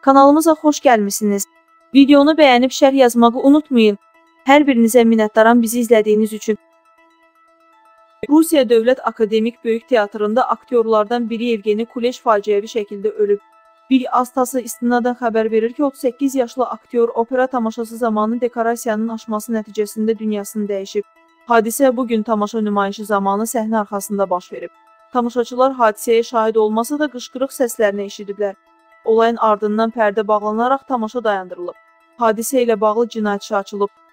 Kanalımıza xoş gəlmisiniz. Videonu bəyənib şərh yazmağı unutmayın. Hər birinizə minnətdaram bizi izlədiyiniz üçün. Rusiya Dövlət Akademik Böyük Teatrında aktyorlardan biri Yevgeni Kuleş faciəvi şəkildə ölüb. Bir astası istinadən xəbər verir ki, 38 yaşlı aktyor opera tamaşası zamanı dekorasiyanın aşması nəticəsində dünyasını dəyişib. Hadisə bugün tamaşa nümayişi zamanı səhnə arxasında baş verib. Tamaşaçılar hadisəyə şahid olmasa da qışqırıq səslərini eşidiblər. Olayın ardından pərdə bağlanaraq tamaşa dayandırılıb. Hadisə ilə bağlı cinayət işi açılıb.